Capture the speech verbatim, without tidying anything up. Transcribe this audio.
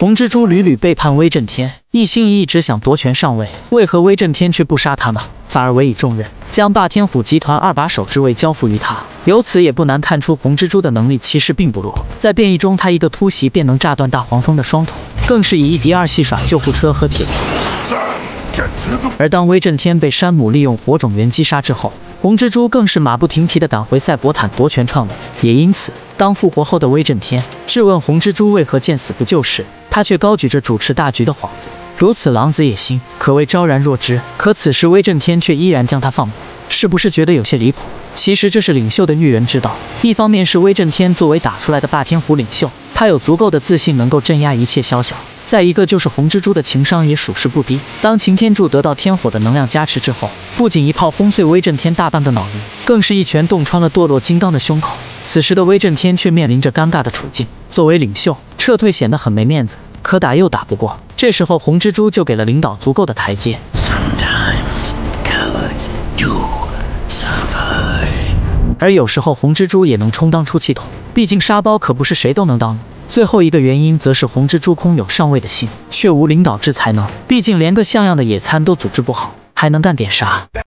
红蜘蛛屡屡背叛威震天，一心一意只想夺权上位，为何威震天却不杀他呢？反而委以重任，将霸天虎集团二把手之位交付于他。由此也不难看出，红蜘蛛的能力其实并不弱。在变异中，他一个突袭便能炸断大黄蜂的双腿，更是以一敌二戏耍救护车和铁皮。而当威震天被山姆利用火种源击杀之后，红蜘蛛更是马不停蹄地赶回赛博坦夺权篡位。也因此，当复活后的威震天质问红蜘蛛为何见死不救时，他却高举着主持大局的幌子，如此狼子野心，可谓昭然若知。可此时威震天却依然将他放过，是不是觉得有些离谱？其实这是领袖的育人之道。一方面是威震天作为打出来的霸天虎领袖，他有足够的自信能够镇压一切宵小。再一个就是红蜘蛛的情商也属实不低。当擎天柱得到天火的能量加持之后，不仅一炮轰碎威震天大半个脑颅，更是一拳洞穿了堕落金刚的胸口。此时的威震天却面临着尴尬的处境，作为领袖，撤退显得很没面子，可打又打不过。这时候红蜘蛛就给了领导足够的台阶。而有时候红蜘蛛也能充当出气筒，毕竟沙包可不是谁都能当的。最后一个原因则是红蜘蛛空有上位的心，却无领导之才能，毕竟连个像样的野餐都组织不好，还能干点啥？